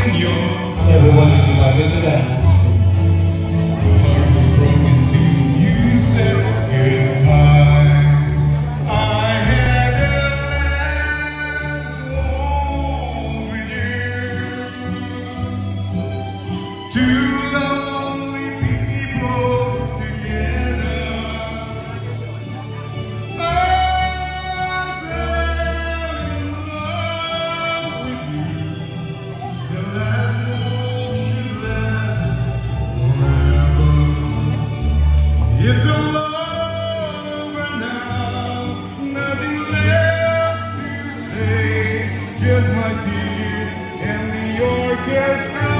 Everyone sing my good to dance, please. Heart was broken till you said goodbye. I had a last walk with you. Two lonely people together. I fell in love with you. The last walk should last forever. It's all over now, nothing left to say, just my tears and the orchestra.